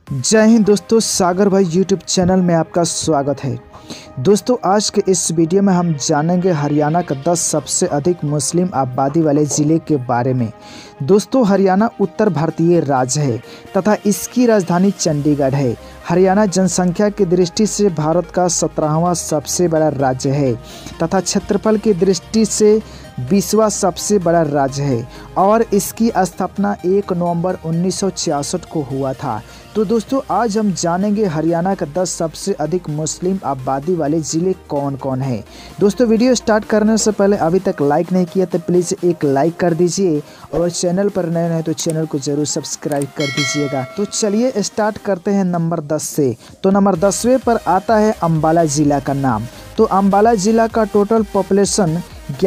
जय हिंद दोस्तों, सागर भाई यूट्यूब चैनल में आपका स्वागत है। दोस्तों, आज के इस वीडियो में हम जानेंगे हरियाणा का 10 सबसे अधिक मुस्लिम आबादी वाले ज़िले के बारे में। दोस्तों, हरियाणा उत्तर भारतीय राज्य है तथा इसकी राजधानी चंडीगढ़ है। हरियाणा जनसंख्या की दृष्टि से भारत का 17वां सबसे बड़ा राज्य है तथा क्षेत्रफल की दृष्टि से 20वां सबसे बड़ा राज्य है और इसकी स्थापना 1 नवंबर 1966 को हुआ था। तो दोस्तों, आज हम जानेंगे हरियाणा का 10 सबसे अधिक मुस्लिम आबादी वाले ज़िले कौन कौन हैं। दोस्तों, वीडियो स्टार्ट करने से पहले अभी तक लाइक नहीं किया तो प्लीज़ एक लाइक कर दीजिए और चैनल पर नए हैं तो चैनल को ज़रूर सब्सक्राइब कर दीजिएगा। तो चलिए स्टार्ट करते हैं नंबर 10 से। तो नंबर 10वें पर आता है अम्बाला ज़िला का नाम। तो अम्बाला ज़िला का टोटल पॉपुलेशन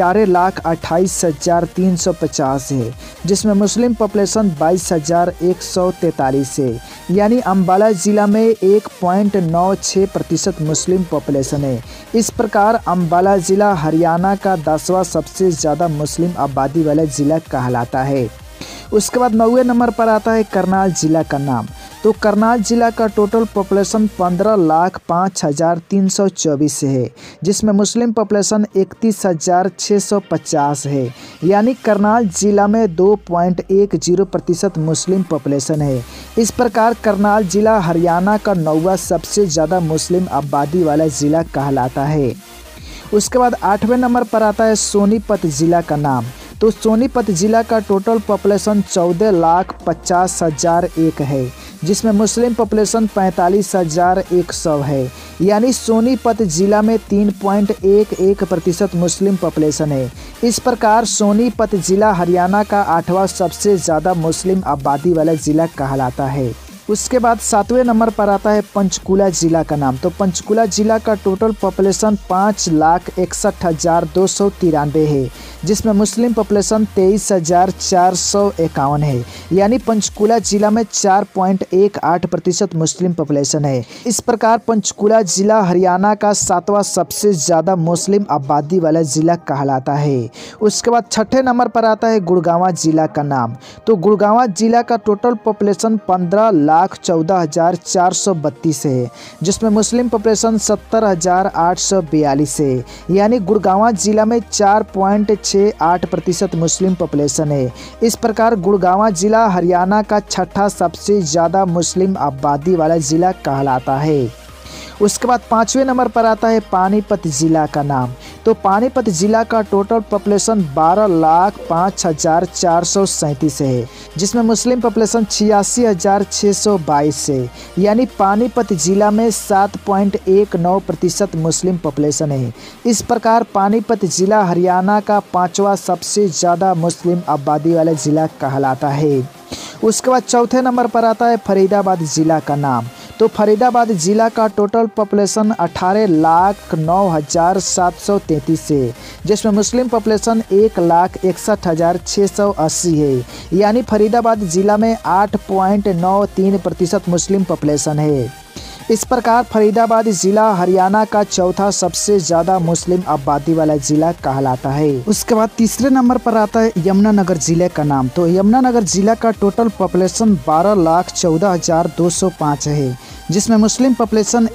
11,28,350 है, जिसमें मुस्लिम पॉपुलेशन 22,143 है। यानी अम्बाला ज़िला में 1.96% मुस्लिम पॉपुलेशन है। इस प्रकार अम्बाला ज़िला हरियाणा का 10वां सबसे ज़्यादा मुस्लिम आबादी वाला ज़िला कहलाता है। उसके बाद 9वें नंबर पर आता है करनाल ज़िला का नाम। तो करनाल ज़िला का टोटल पॉपुलेशन 15,05,324 है, जिसमें मुस्लिम पॉपुलेशन 31,650 है। यानी करनाल ज़िला में 2.10% मुस्लिम पॉपुलेशन है। इस प्रकार करनाल ज़िला हरियाणा का 9वां सबसे ज़्यादा मुस्लिम आबादी वाला ज़िला कहलाता है। उसके बाद 8वें नंबर पर आता है सोनीपत ज़िला का नाम। तो सोनीपत ज़िला का टोटल पॉपुलेशन 14,50,001 है, जिसमें मुस्लिम पॉपुलेशन 45,100 है। यानी सोनीपत ज़िला में 3.11% मुस्लिम पॉपुलेशन है। इस प्रकार सोनीपत ज़िला हरियाणा का 8वां सबसे ज़्यादा मुस्लिम आबादी वाला ज़िला कहलाता है। उसके बाद 7वें नंबर पर आता है पंचकुला ज़िला का नाम। तो पंचकुला ज़िला का टोटल पॉपुलेशन 5,61,293 है, जिसमें मुस्लिम पॉपुलेशन 23,451 है। यानी पंचकुला ज़िला में 4.18% मुस्लिम पॉपुलेशन है। इस प्रकार पंचकुला ज़िला हरियाणा का 7वां सबसे ज़्यादा मुस्लिम आबादी वाला ज़िला कहलाता है। उसके बाद 6ठे नंबर पर आता है गुड़गांव ज़िला का नाम। तो गुड़गांव ज़िला का टोटल पॉपुलेशन 15,14,432 है, जिसमें मुस्लिम पॉपुलेशन 70,842 है। यानी गुड़गांव ज़िला में 4.68% मुस्लिम पॉपुलेशन है। इस प्रकार गुड़गांव ज़िला हरियाणा का 6ठा सबसे ज़्यादा मुस्लिम आबादी वाला ज़िला कहलाता है। उसके बाद 5वें नंबर पर आता है पानीपत ज़िला का नाम। तो पानीपत ज़िला का टोटल पॉपुलेशन 12,05,437 है, जिसमें मुस्लिम पॉपुलेशन 86,622 है। यानी पानीपत ज़िला में 7.19% मुस्लिम पॉपुलेशन है। इस प्रकार पानीपत ज़िला हरियाणा का 5वां सबसे ज़्यादा मुस्लिम आबादी वाला ज़िला कहलाता है। उसके बाद 4थे नंबर पर आता है फरीदाबाद ज़िला का नाम। तो फरीदाबाद ज़िला का टोटल पॉपुलेशन 18,09,733 है, जिसमें मुस्लिम पॉपुलेशन 1,61,680 है। यानी फरीदाबाद ज़िला में 8.93% मुस्लिम पॉपुलेशन है। इस प्रकार फरीदाबाद ज़िला हरियाणा का 4था सबसे ज़्यादा मुस्लिम आबादी वाला ज़िला कहलाता है। उसके बाद 3रे नंबर पर आता है यमुनानगर ज़िले का नाम। तो यमुनानगर ज़िला का टोटल पॉपुलेशन 12,14,205 है, जिसमें मुस्लिम पॉपुलेशन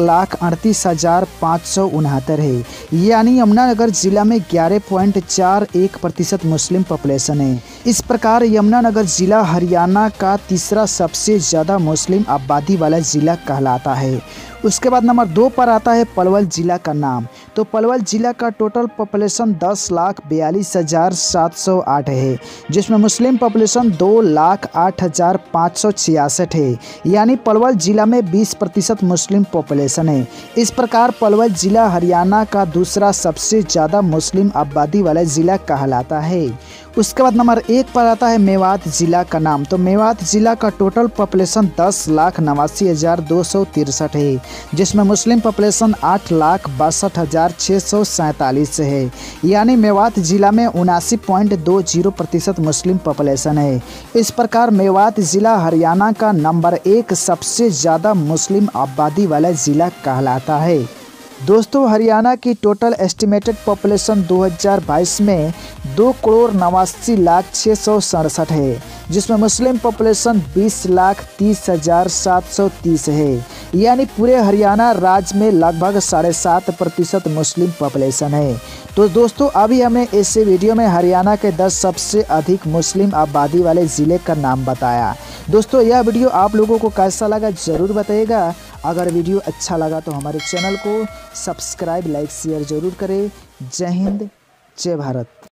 1,38,569 है। यानी यमुनानगर ज़िला में 11.41% मुस्लिम पॉपुलेशन है। इस प्रकार यमुनानगर ज़िला हरियाणा का 3रा सबसे ज़्यादा मुस्लिम आबादी वाला ज़िला कहलाता है। उसके बाद नंबर 2 पर आता है पलवल ज़िला का नाम। तो पलवल ज़िला का टोटल पॉपुलेशन 10,42,708 है, जिसमें मुस्लिम पॉपुलेशन 2,08,566 है। यानी पलवल ज़िला में 20% मुस्लिम पॉपुलेशन है। इस प्रकार पलवल ज़िला हरियाणा का 2रा सबसे ज़्यादा मुस्लिम आबादी वाला ज़िला कहलाता है। उसके बाद नंबर 1 पर आता है मेवात ज़िला का नाम। तो मेवात ज़िला का टोटल पॉपुलेशन 10,89,263 है, जिसमें मुस्लिम पॉपुलेशन 8,62,647 है। यानी मेवात ज़िला में 79.20% मुस्लिम पॉपुलेशन है। इस प्रकार मेवात ज़िला हरियाणा का नंबर 1 सबसे ज़्यादा मुस्लिम आबादी वाला ज़िला कहलाता है। दोस्तों, हरियाणा की टोटल एस्टिमेटेड पॉपुलेशन 2022 में 2,89,667 है, जिसमें मुस्लिम पॉपुलेशन 20,30,730 है। यानी पूरे हरियाणा राज्य में लगभग 7.5% मुस्लिम पॉपुलेशन है। तो दोस्तों अभी हमने इस वीडियो में हरियाणा के 10 सबसे अधिक मुस्लिम आबादी वाले ज़िले का नाम बताया। दोस्तों यह वीडियो आप लोगों को कैसा लगा ज़रूर बताइएगा। अगर वीडियो अच्छा लगा तो हमारे चैनल को सब्सक्राइब, लाइक, शेयर ज़रूर करें। जय हिंद, जय भारत।